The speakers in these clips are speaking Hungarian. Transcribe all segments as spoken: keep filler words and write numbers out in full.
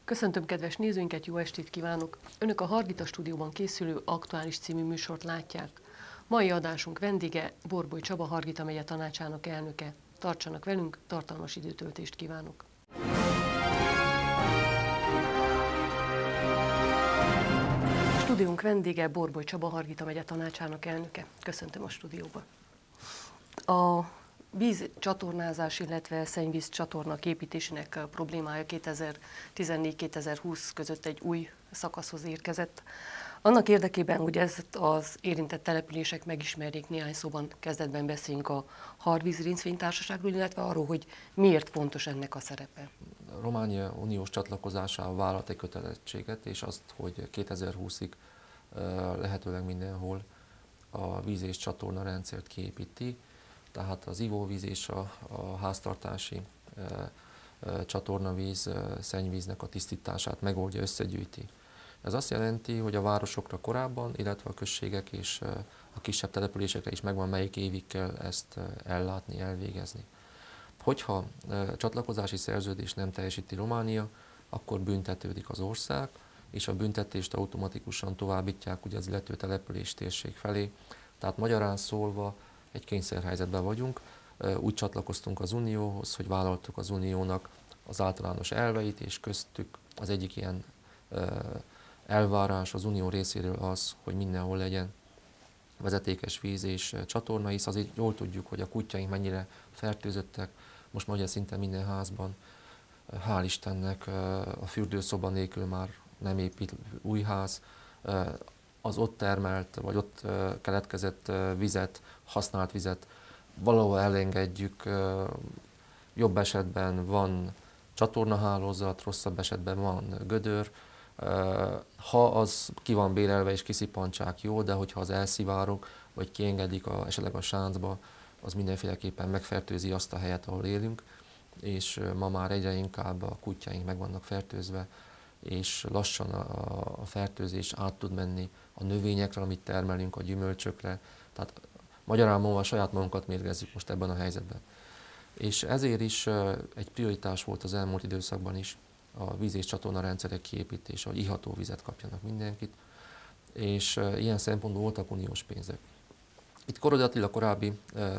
Köszöntöm kedves nézőinket, jó estét kívánok! Önök a Hargita stúdióban készülő Aktuális című műsort látják. Mai adásunk vendége Borboly Csaba, Hargita megye tanácsának elnöke. Tartsanak velünk, tartalmas időtöltést kívánok! A stúdiónk vendége Borboly Csaba, Hargita megye tanácsának elnöke. Köszöntöm a stúdióba. A vízcsatornázás, illetve szennyvíz csatorna építésének problémája kétezer-tizennégy kétezer-húsz között egy új szakaszhoz érkezett. Annak érdekében, hogy ezt az érintett települések megismerjék, néhány szóban kezdetben beszéljünk a Harvíz Részvénytársaságról, illetve arról, hogy miért fontos ennek a szerepe. A Románia uniós csatlakozásával vállalt egy kötelezettséget, és azt, hogy kétezer-húszig lehetőleg mindenhol a víz- és csatorna rendszert kiépíti, tehát az ivóvíz és a, a háztartási e, e, csatornavíz, e, szennyvíznek a tisztítását megoldja, összegyűjti. Ez azt jelenti, hogy a városokra korábban, illetve a községek és e, a kisebb településekre is megvan, melyik évig kell ezt e, ellátni, elvégezni. Hogyha e, csatlakozási szerződést nem teljesíti Románia, akkor büntetődik az ország, és a büntetést automatikusan továbbítják ugye az illető település térség felé. Tehát magyarán szólva, egy kényszerhelyzetben vagyunk, úgy csatlakoztunk az Unióhoz, hogy vállaltuk az Uniónak az általános elveit, és köztük az egyik ilyen elvárás az Unió részéről az, hogy mindenhol legyen vezetékes víz és csatorna, hisz azért jól tudjuk, hogy a kutyáink mennyire fertőzöttek, most már ugye szinte minden házban, hál' Istennek a fürdőszoba nélkül már nem épít új ház, az ott termelt, vagy ott keletkezett vizet, használt vizet valahol elengedjük, jobb esetben van csatornahálózat, rosszabb esetben van gödör. Ha az ki van bérelve és kiszippantsák, jó, de hogyha az elszivárog, vagy kiengedik a, esetleg a sáncba, az mindenféleképpen megfertőzi azt a helyet, ahol élünk, és ma már egyre inkább a kutyáink meg vannak fertőzve, és lassan a, a fertőzés át tud menni a növényekre, amit termelünk, a gyümölcsökre. Tehát magyarán mondva saját magunkat mérgezzük most ebben a helyzetben. És ezért is egy prioritás volt az elmúlt időszakban is a víz- és csatornarendszerek kiépítése, hogy iható vizet kapjanak mindenkit, és ilyen szempontból voltak uniós pénzek. Itt Korody Attila korábbi,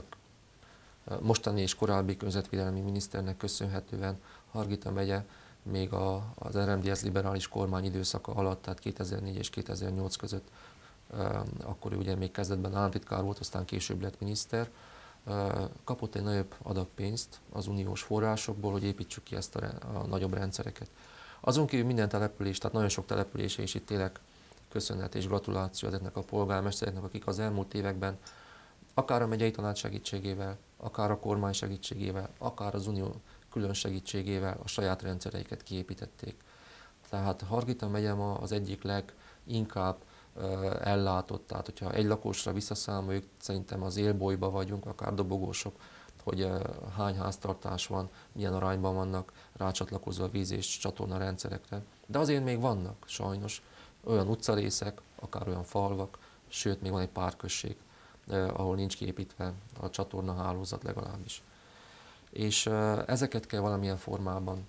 mostani és korábbi környezetvédelmi miniszternek köszönhetően Hargita megye még a, az er em dé es liberális kormány időszaka alatt, tehát kétezer-négy és kétezer-nyolc között, akkor ő ugye még kezdetben államtitkár volt, aztán később lett miniszter, kapott egy nagyobb adag pénzt az uniós forrásokból, hogy építsük ki ezt a, a nagyobb rendszereket. Azon kívül minden település, tehát nagyon sok települése is itt tényleg köszönet és gratuláció ezeknek a polgármestereknek, akik az elmúlt években akár a megyei tanács segítségével, akár a kormány segítségével, akár az unió külön segítségével a saját rendszereiket kiépítették. Tehát Hargita megye ma az egyik leginkább ellátott, tehát hogyha egy lakosra visszaszámoljuk, szerintem az élbolyba vagyunk, akár dobogósok, hogy hány háztartás van, milyen arányban vannak rácsatlakozva a víz- és csatorna rendszerekre. De azért még vannak sajnos olyan utcarészek, akár olyan falvak, sőt még van egy pár község, ahol nincs kiépítve a csatornahálózat legalábbis. És ezeket kell valamilyen formában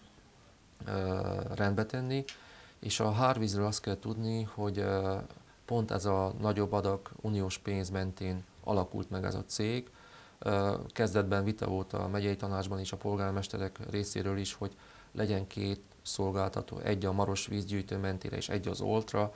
rendbe tenni, és a Harvízről azt kell tudni, hogy pont ez a nagyobb adag uniós pénz mentén alakult meg ez a cég. Kezdetben vita volt a megyei tanácsban és a polgármesterek részéről is, hogy legyen két szolgáltató, egy a Maros vízgyűjtő mentére és egy az Oltra,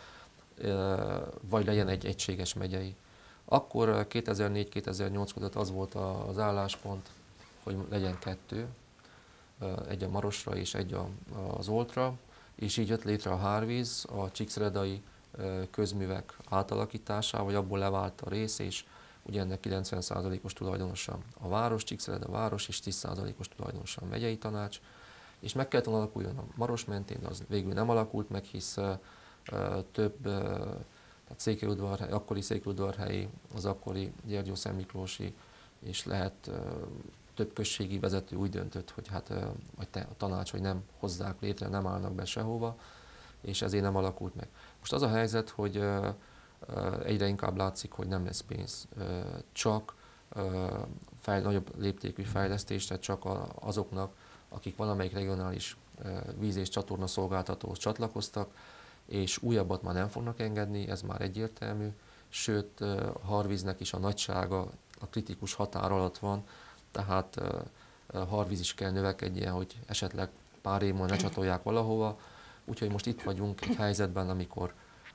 vagy legyen egy egységes megyei. Akkor kétezer-négy kétezer-nyolc között az volt az álláspont, hogy legyen kettő, egy a Marosra és egy az Oltra, és így jött létre a Harvíz, a csíkszeredai közművek átalakításával, vagy abból levált a rész, és ugye ennek kilencven százalékos tulajdonosa a város, Csíkszereda a város, és tíz százalékos tulajdonosa a megyei tanács, és meg kellett volna alakuljon a Maros mentén, de az végül nem alakult meg, hisz uh, több, uh, tehát Székelyudvarhely, akkori Székelyudvarhelyi, az akkori Gyergyó-Szent Miklósi, és lehet uh, több községi vezető úgy döntött, hogy hát uh, vagy te, a tanács, hogy nem hozzák létre, nem állnak be sehova, és ezért nem alakult meg. Most az a helyzet, hogy uh, uh, egyre inkább látszik, hogy nem lesz pénz, uh, csak uh, fejl, nagyobb léptékű fejlesztésre, csak a, azoknak, akik valamelyik regionális víz- és csatorna szolgáltatóhoz csatlakoztak, és újabbat már nem fognak engedni, ez már egyértelmű, sőt a Harvíznek is a nagysága a kritikus határ alatt van, tehát a Harvíz is kell növekedjen, hogy esetleg pár év múlva ne csatolják valahova, úgyhogy most itt vagyunk egy helyzetben, amikor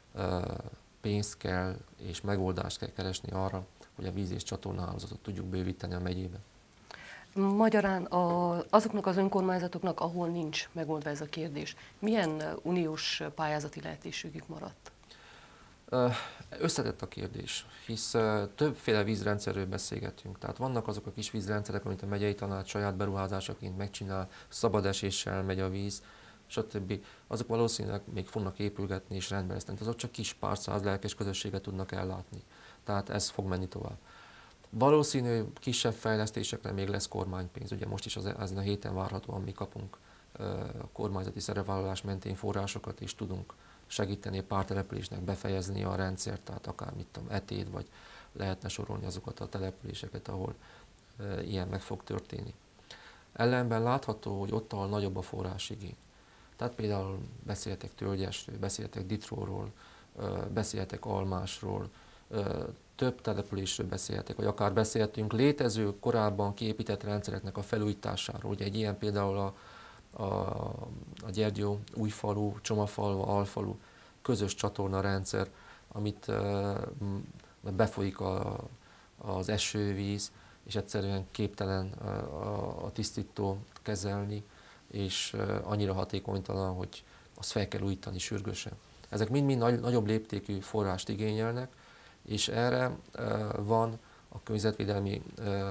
pénzt kell és megoldást kell keresni arra, hogy a víz- és csatornahálózatot tudjuk bővíteni a megyében. Magyarán a, azoknak az önkormányzatoknak, ahol nincs megoldva ez a kérdés, milyen uniós pályázati lehetőségük maradt? Összetett a kérdés, hisz többféle vízrendszerről beszélgetünk. Tehát vannak azok a kis vízrendszerek, amit a megyei tanács saját beruházásaként megcsinál, szabad eséssel megy a víz, stb. Azok valószínűleg még fognak épülgetni és rendbe lesznek. Azok csak kis pár száz lelkes közösséget tudnak ellátni. Tehát ez fog menni tovább. Valószínű kisebb fejlesztésekre még lesz kormánypénz. Ugye most is az, ezen a héten várhatóan mi kapunk uh, kormányzati szerepvállalás mentén forrásokat, és tudunk segíteni a pár településnek befejezni a rendszert, tehát akár mit tudom, Etéd, vagy lehetne sorolni azokat a településeket, ahol uh, ilyen meg fog történni. Ellenben látható, hogy ott, ahol nagyobb a forrásigény. Tehát például beszéltek Tölgyesről, beszéltek Ditróról, uh, beszéltek Almásról, uh, több településről beszéltek, vagy akár beszéltünk létező, korábban kiépített rendszereknek a felújításáról. Ugye egy ilyen például a, a, a Gyergyó, Újfalu, Csomafalva, Alfalu közös csatorna rendszer, amit uh, befolyik a, az esővíz, és egyszerűen képtelen uh, a, a tisztító kezelni, és uh, annyira hatékonytalan, hogy azt fel kell újítani sürgősen. Ezek mind-mind nagy, nagyobb léptékű forrást igényelnek, és erre uh, van a környezetvédelmi uh,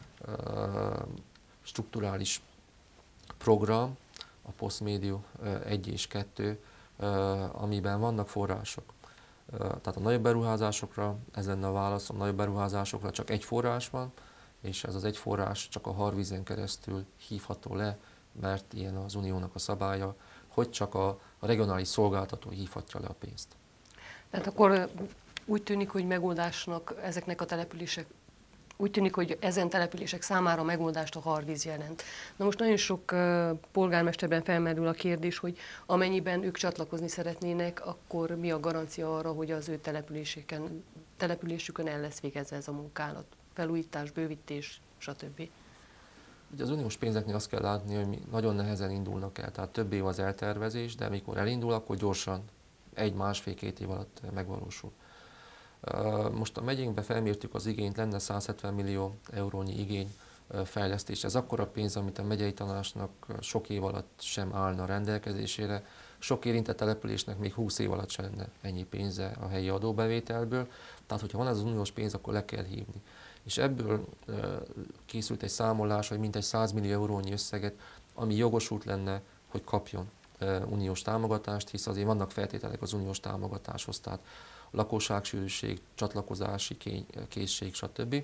uh, strukturális program, a Postmédium uh, egy és kettő, uh, amiben vannak források. Uh, tehát a nagyobb beruházásokra, ez lenne a válasz, a nagyobb beruházásokra csak egy forrás van, és ez az egy forrás csak a Harvízen keresztül hívható le, mert ilyen az uniónak a szabálya, hogy csak a, a regionális szolgáltató hívhatja le a pénzt. Tehát akkor úgy tűnik, hogy megoldásnak ezeknek a települések, úgy tűnik, hogy ezen települések számára megoldást a Harvíz jelent. Na most nagyon sok uh, polgármesterben felmerül a kérdés, hogy amennyiben ők csatlakozni szeretnének, akkor mi a garancia arra, hogy az ő településeken, településükön el lesz végezve ez a munkálat? Felújítás, bővítés, stb. Ugye az uniós pénzeknél azt kell látni, hogy nagyon nehezen indulnak el, tehát több év az eltervezés, de amikor elindul, akkor gyorsan, egy-másfél-két év alatt megvalósul. Most a megyénkben felmértük az igényt, lenne száz hetven millió eurónyi igény fejlesztés. Ez akkora pénz, amit a megyei tanácsnak sok év alatt sem állna rendelkezésére. Sok érintett településnek még húsz év alatt sem lenne ennyi pénze a helyi adóbevételből. Tehát, hogyha van ez az uniós pénz, akkor le kell hívni. És ebből készült egy számolás, hogy mintegy száz millió eurónyi összeget, ami jogosult lenne, hogy kapjon uniós támogatást, hisz azért vannak feltételek az uniós támogatáshoz, tehát lakosságsűrűség, csatlakozási készség, stb.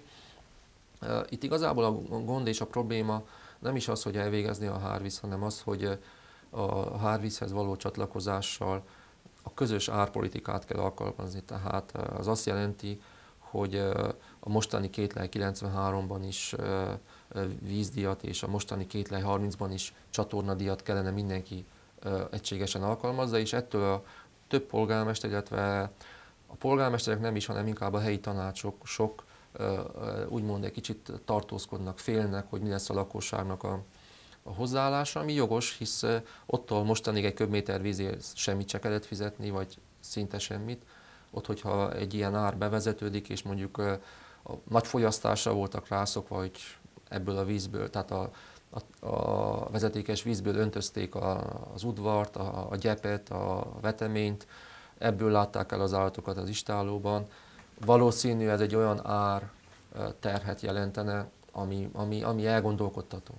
Itt igazából a gond és a probléma nem is az, hogy elvégezni a Harvíz, hanem az, hogy a Harvízhez való csatlakozással a közös árpolitikát kell alkalmazni. Tehát az azt jelenti, hogy a mostani kétlej kilencvenháromban is vízdíjat, és a mostani kétlej harmincban is csatornadíjat kellene mindenki egységesen alkalmazza, és ettől a több polgármester, illetve a polgármesterek nem is, hanem inkább a helyi tanácsok sok úgymond egy kicsit tartózkodnak, félnek, hogy mi lesz a lakosságnak a, a hozzáállása, ami jogos, hisz ottól mostanig egy köbméter vízért semmit se kellett fizetni, vagy szinte semmit. Ott, hogyha egy ilyen ár bevezetődik, és mondjuk a nagy fogyasztásra voltak rászokva, hogy ebből a vízből, tehát a, a, a vezetékes vízből öntözték a, az udvart, a, a gyepet, a veteményt, ebből látták el az állatokat az istállóban. Valószínű ez egy olyan ár terhet jelentene, ami, ami, ami elgondolkodtató.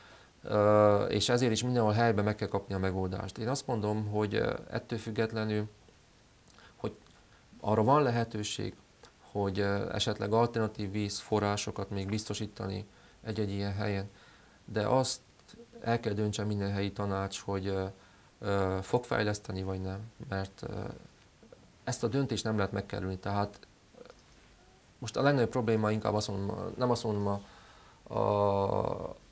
És ezért is mindenhol helyben meg kell kapni a megoldást. Én azt mondom, hogy ettől függetlenül, hogy arra van lehetőség, hogy esetleg alternatív vízforrásokat még biztosítani egy-egy ilyen helyen, de azt el kell döntse minden helyi tanács, hogy fog fejleszteni vagy nem, mert ezt a döntést nem lehet megkerülni. Tehát most a legnagyobb probléma inkább azt mondom, nem azt mondom a, a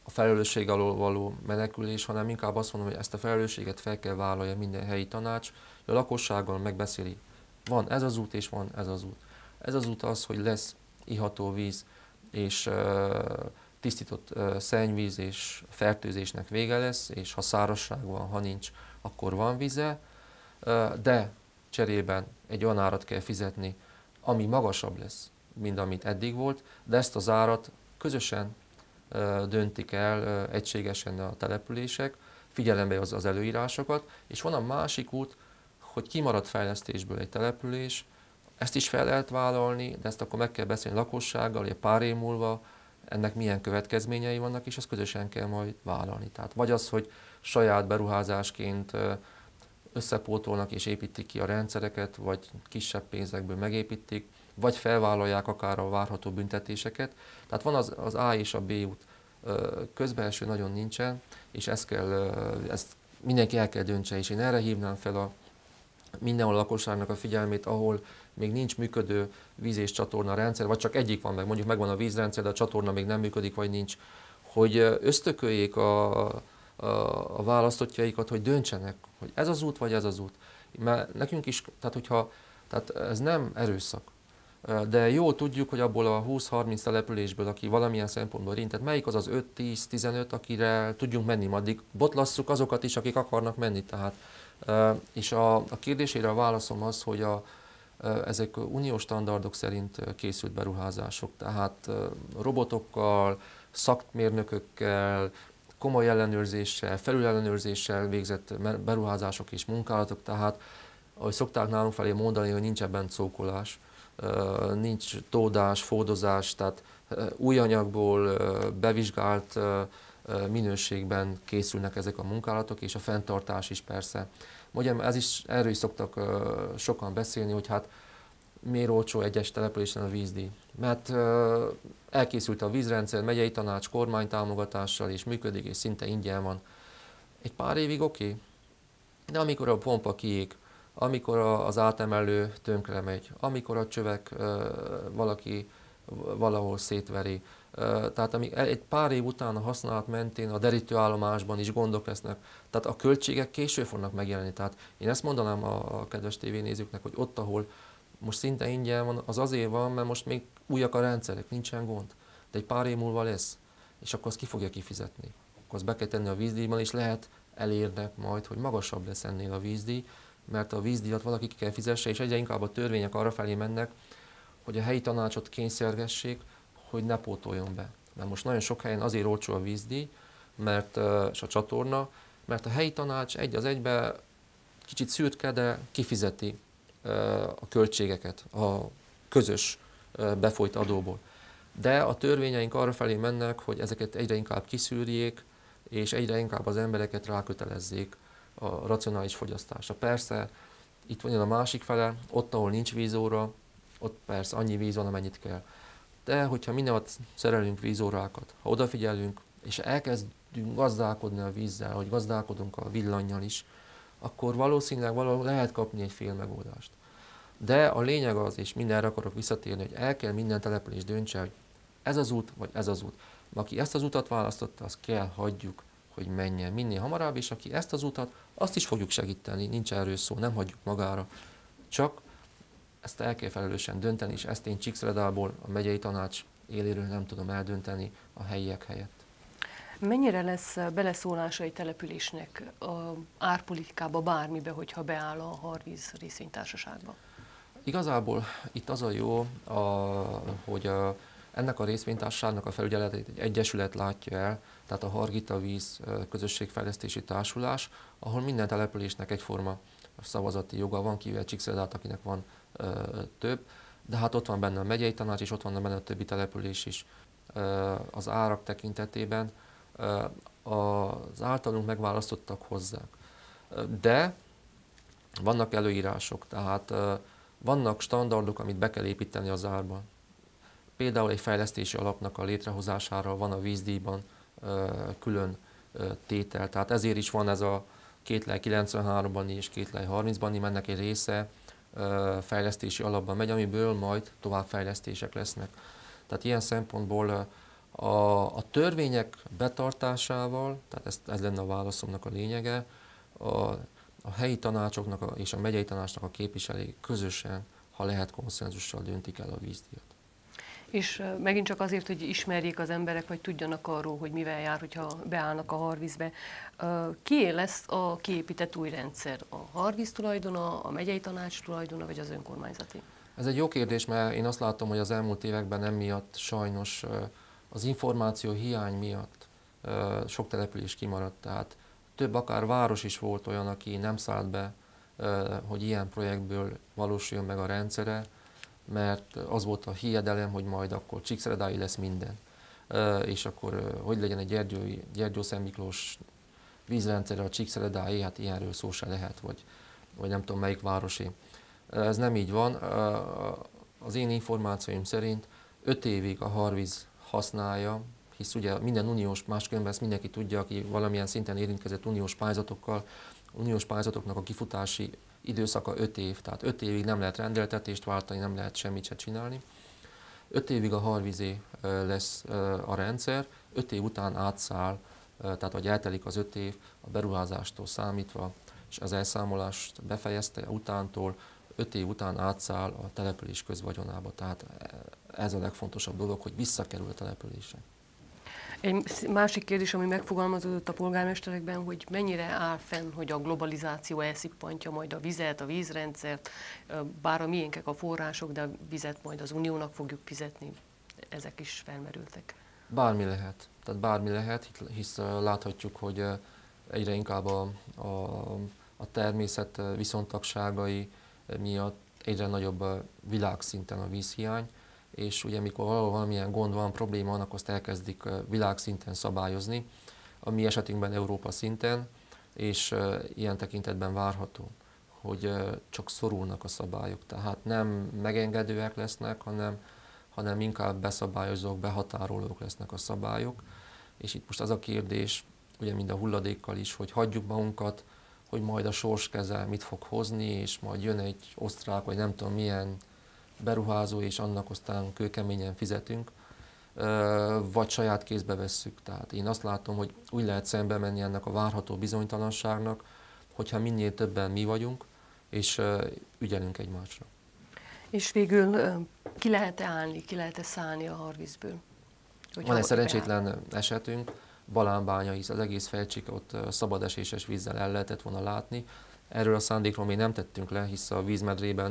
a felelősség alól való menekülés, hanem inkább azt mondom, hogy ezt a felelősséget fel kell vállalja minden helyi tanács, hogy a lakossággal megbeszéli, van ez az út és van ez az út. Ez az út az, hogy lesz iható víz és uh, tisztított uh, szennyvíz és fertőzésnek vége lesz, és ha szárazság van, ha nincs, akkor van vize, uh, de cserében egy olyan árat kell fizetni, ami magasabb lesz, mint amit eddig volt, de ezt az árat közösen uh, döntik el uh, egységesen a települések, figyelembe az, az előírásokat, és van a másik út, hogy kimarad fejlesztésből egy település, ezt is fel lehet vállalni, de ezt akkor meg kell beszélni lakossággal, hogy pár év múlva ennek milyen következményei vannak, és ezt közösen kell majd vállalni. Tehát vagy az, hogy saját beruházásként összepótolnak és építik ki a rendszereket, vagy kisebb pénzekből megépítik, vagy felvállalják akár a várható büntetéseket. Tehát van az, az A és a B út, közbenső nagyon nincsen, és ezt, kell, ezt mindenki el kell döntse, és én erre hívnám fel a mindenhol a lakosságnak a figyelmét, ahol még nincs működő víz- és csatorna rendszer, vagy csak egyik van meg, mondjuk megvan a vízrendszer, de a csatorna még nem működik, vagy nincs, hogy ösztököljék a, a, a választottjaikat, hogy döntsenek, hogy ez az út, vagy ez az út. Mert nekünk is, tehát hogyha, tehát ez nem erőszak, de jól tudjuk, hogy abból a húsz-harminc településből, aki valamilyen szempontból érintett, melyik az az öt-tíz-tizenöt, akire tudjunk menni, addig botlasszuk azokat is, akik akarnak menni. Tehát, és a, a kérdésére a válaszom az, hogy a, ezek uniós standardok szerint készült beruházások, tehát robotokkal, szakmérnökökkel, komoly ellenőrzéssel, felülellenőrzéssel végzett beruházások és munkálatok, tehát ahogy szokták nálunk felé mondani, hogy nincs ebben szókolás, nincs tódás, fódozás, tehát új anyagból bevizsgált minőségben készülnek ezek a munkálatok, és a fenntartás is persze. Mondjam, ez is, erről is szoktak sokan beszélni, hogy hát miért olcsó egyes településen a vízdíj. Mert elkészült a vízrendszer, megyei tanács, kormány támogatással, és működik, és szinte ingyen van. Egy pár évig oké, okay. De amikor a pompa kiég, amikor az átemelő tönkre megy, amikor a csövek valaki valahol szétveri, tehát egy pár év után a használat mentén a derítőállomásban is gondok lesznek, tehát a költségek később fognak megjelenni. Tehát én ezt mondanám a, a kedves tévénézőknek, hogy ott, ahol most szinte ingyen van, az azért van, mert most még újak a rendszerek, nincsen gond, de egy pár év múlva lesz, és akkor azt ki fogja kifizetni. Akkor azt be kell tenni a vízdíjban, és lehet elérnek majd, hogy magasabb lesz ennél a vízdíj, mert a vízdíjat valaki ki kell fizesse, és egyre inkább a törvények arra felé mennek, hogy a helyi tanácsot kényszergessék, hogy ne pótoljon be. Mert most nagyon sok helyen azért olcsó a vízdíj, mert, és a csatorna, mert a helyi tanács egy az egybe kicsit szürke, de kifizeti a költségeket a közös befolyt adóból. De a törvényeink arra felé mennek, hogy ezeket egyre inkább kiszűrjék, és egyre inkább az embereket rákötelezzék a racionális fogyasztásra. Persze, itt van a másik fele, ott, ahol nincs vízóra, ott persze annyi víz van, amennyit kell. De hogyha mindenhol szerelünk vízórákat, ha odafigyelünk, és elkezdünk gazdálkodni a vízzel, hogy gazdálkodunk a villannyal is, akkor valószínűleg valahol lehet kapni egy fél megoldást. De a lényeg az, és mindenre akarok visszatérni, hogy el kell minden település döntse, hogy ez az út, vagy ez az út. Aki ezt az utat választotta, azt kell hagyjuk, hogy menjen minél hamarabb, és aki ezt az utat, azt is fogjuk segíteni, nincs erről szó, nem hagyjuk magára. Csak ezt el kell felelősen dönteni, és ezt én Csíkszeredából, a megyei tanács éléről nem tudom eldönteni a helyiek helyett. Mennyire lesz beleszólása egy településnek a árpolitikába, bármibe, hogyha beáll a Harvíz részvénytársaságba? Igazából itt az a jó, a, hogy a, ennek a részvénytársaságnak a felügyeletét egy egyesület látja el, tehát a Hargita Víz Közösségfejlesztési Társulás, ahol minden településnek egyforma szavazati joga van, kivéve Csíkszeredát, akinek van ö, több, de hát ott van benne a megyei tanács, és ott van benne a többi település is. Ö, az árak tekintetében ö, az általunk megválasztottak hozzák. De vannak előírások, tehát ö, vannak standardok, amit be kell építeni az árba. Például egy fejlesztési alapnak a létrehozására van a vízdíjban ö, külön ö, tétel, tehát ezért is van ez a kétlej kilencvenháromban és kétlej harmincban, mennek egy része ö, fejlesztési alapban megy, amiből majd továbbfejlesztések lesznek. Tehát ilyen szempontból A, a törvények betartásával, tehát ez, ez lenne a válaszomnak a lényege, a, a helyi tanácsoknak a, és a megyei tanácsnak a képviselői közösen, ha lehet konszenzussal döntik el a vízdíjat. És megint csak azért, hogy ismerjék az emberek, vagy tudjanak arról, hogy mivel jár, hogyha beállnak a Harvízbe. Kié lesz a kiépített új rendszer? A Harvíz tulajdona, a megyei tanács tulajdona, vagy az önkormányzati? Ez egy jó kérdés, mert én azt látom, hogy az elmúlt években emiatt sajnos az információ hiány miatt sok település kimaradt. Tehát több akár város is volt olyan, aki nem szállt be, hogy ilyen projektből valósuljon meg a rendszere, mert az volt a hiedelem, hogy majd akkor Csíkszeredái lesz minden. És akkor hogy legyen egy Gyergyói, Gyergyó-Szent Miklós vízrendszere a Csíkszeredái, hát ilyenről szó se lehet, vagy, vagy nem tudom melyik városé. Ez nem így van. Az én információim szerint öt évig a Harvíz használja, hisz ugye minden uniós, máskülönben ezt mindenki tudja, aki valamilyen szinten érintkezett uniós pályázatokkal, uniós pályázatoknak a kifutási időszaka öt év, tehát öt évig nem lehet rendeltetést váltani, nem lehet semmit se csinálni. öt évig a Harvízé lesz a rendszer, öt év után átszáll, tehát hogy eltelik az öt év a beruházástól számítva, és az elszámolást befejezte utántól, öt év után átszáll a település közvagyonába. Tehát ez a legfontosabb dolog, hogy visszakerül a településre. Egy másik kérdés, ami megfogalmazódott a polgármesterekben, hogy mennyire áll fenn, hogy a globalizáció elszippantja majd a vizet, a vízrendszert, bár a miénkek a források, de a vizet majd az uniónak fogjuk fizetni. Ezek is felmerültek. Bármi lehet. Tehát bármi lehet, hisz láthatjuk, hogy egyre inkább a, a, a természet viszontagságai miatt egyre nagyobb világszinten a vízhiány, és ugye mikor valahol valamilyen gond van, probléma van, akkor azt elkezdik világszinten szabályozni, a mi esetünkben Európa szinten, és ilyen tekintetben várható, hogy csak szorulnak a szabályok. Tehát nem megengedőek lesznek, hanem, hanem inkább beszabályozók, behatárolók lesznek a szabályok. És itt most az a kérdés, ugye mind a hulladékkal is, hogy hagyjuk magunkat, hogy majd a sors kezel mit fog hozni, és majd jön egy osztrák, vagy nem tudom milyen beruházó, és annak aztán kőkeményen fizetünk, vagy saját kézbe vesszük. Tehát én azt látom, hogy úgy lehet szembe menni ennek a várható bizonytalanságnak, hogyha minél többen mi vagyunk, és ügyelünk egymásra. És végül ki lehet-e állni, ki lehet-e szállni a Harvízből? Van egy szerencsétlen beáll. esetünk, Balánbánya, hisz az egész Felcsik ott szabadeséses vízzel el lehetett volna látni. Erről a szándékról még nem tettünk le, hisz a vízmedrében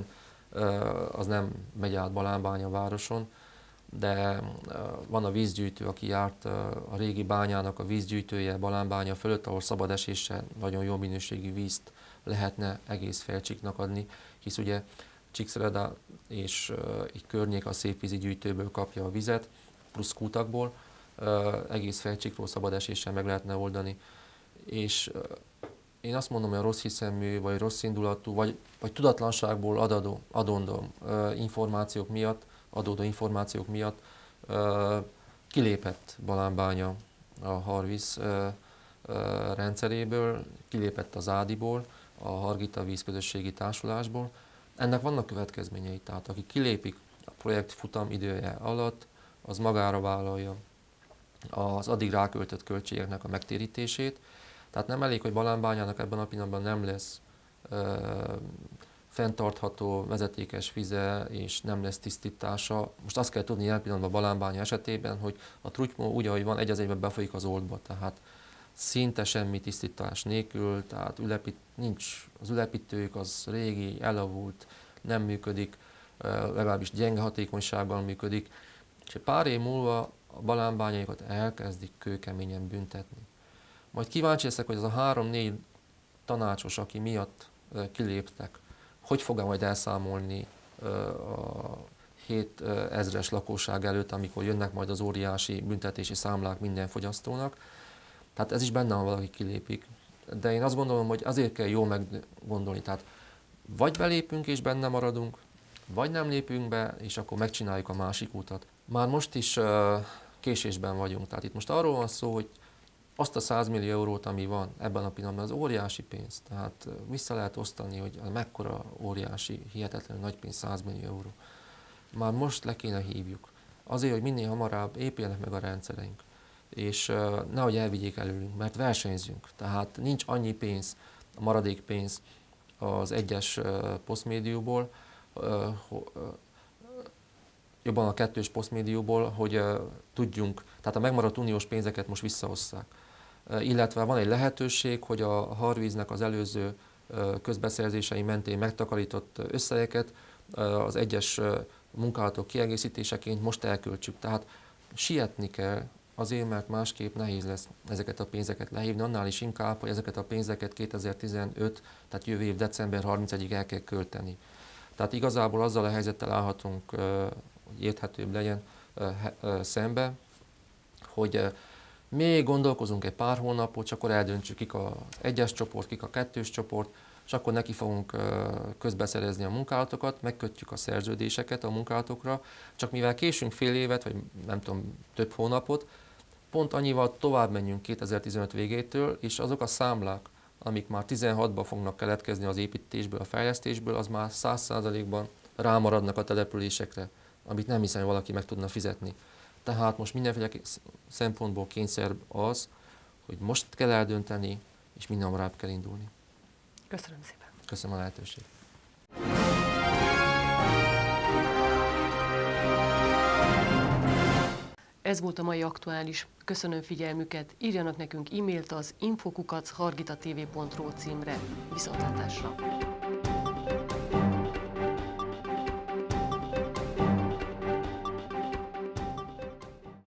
az nem megy át Balánbánya városon, de van a vízgyűjtő, aki járt a régi bányának a vízgyűjtője Balánbánya fölött, ahol szabad eséssel nagyon jó minőségű vízt lehetne egész Felcsiknak adni, hisz ugye Csíkszereda és egy környék a szépvízi gyűjtőből kapja a vizet, plusz kútakból, egész Felcsikról szabad eséssel meg lehetne oldani. És én azt mondom, hogy a rossz hiszemű, vagy rossz indulatú, vagy, vagy tudatlanságból adadó, adondó információk miatt, adódó információk miatt kilépett Balánbánya a Harvíz rendszeréből, kilépett az Ádiból, a Hargita vízközösségi társulásból. Ennek vannak következményei, tehát aki kilépik a projekt futam idője alatt, az magára vállalja az addig ráköltött költségeknek a megtérítését. Tehát nem elég, hogy Balánbányának ebben a pillanatban nem lesz ö, fenntartható vezetékes vize és nem lesz tisztítása. Most azt kell tudni ilyen pillanatban Balánbánya esetében, hogy a trutymó úgy, ahogy van, egy az egyben befolyik az Oldba, tehát szinte semmi tisztítás nélkül, tehát ülepít, nincs, az ülepítők az régi, elavult, nem működik, legalábbis gyenge hatékonysággal működik, és egy pár év múlva a balánbányaikat elkezdik kőkeményen büntetni. Majd kíváncsi leszek, hogy az a három-négy tanácsos, aki miatt kiléptek, hogy fog majd elszámolni a hét ezres lakosság előtt, amikor jönnek majd az óriási büntetési számlák minden fogyasztónak. Tehát ez is benne van, valaki kilépik. De én azt gondolom, hogy azért kell jól meggondolni. Tehát vagy belépünk és benne maradunk, vagy nem lépünk be, és akkor megcsináljuk a másik utat. Már most is késésben vagyunk. Tehát itt most arról van szó, hogy azt a száz millió eurót, ami van ebben a pillanatban, az óriási pénz. Tehát vissza lehet osztani, hogy mekkora óriási, hihetetlenül nagy pénz, száz millió euró. Már most le kéne hívjuk. azért, hogy minél hamarabb épüljenek meg a rendszereink, és nehogy elvigyék előlünk, mert versenyzünk. Tehát nincs annyi pénz, a maradék pénz az egyes posztmédiumból, jobban a kettős posztmédiumból, hogy tudjunk, tehát a megmaradt uniós pénzeket most visszahozzák. Illetve van egy lehetőség, hogy a Harvíznek az előző közbeszerzései mentén megtakarított összegeket az egyes munkálatok kiegészítéseként most elköltsük. Tehát sietni kell azért, mert másképp nehéz lesz ezeket a pénzeket lehívni, annál is inkább, hogy ezeket a pénzeket kétezer-tizenöt, tehát jövő év december harmincadikáig el kell költeni. Tehát igazából azzal a helyzettel állhatunk, hogy érthetőbb legyen szembe, hogy még gondolkozunk egy pár hónapot, csak akkor eldöntsük, kik az egyes csoport, kik a kettős csoport, és akkor neki fogunk közbeszerezni a munkálatokat, megkötjük a szerződéseket a munkálatokra, csak mivel késünk fél évet, vagy nem tudom, több hónapot, pont annyival tovább menjünk kétezer-tizenöt végétől, és azok a számlák, amik már tizenhatban fognak keletkezni az építésből, a fejlesztésből, az már száz százalékban rámaradnak a településekre, amit nem hiszem, hogy valaki meg tudna fizetni. Tehát most mindenféle szempontból kényszer az, hogy most kell eldönteni, és minden hamarabb kell indulni. Köszönöm szépen. Köszönöm a lehetőséget. Ez volt a mai aktuális. Köszönöm figyelmüket. Írjanak nekünk e-mailt az info kukac hargitatv pont ro címre. Viszontlátásra!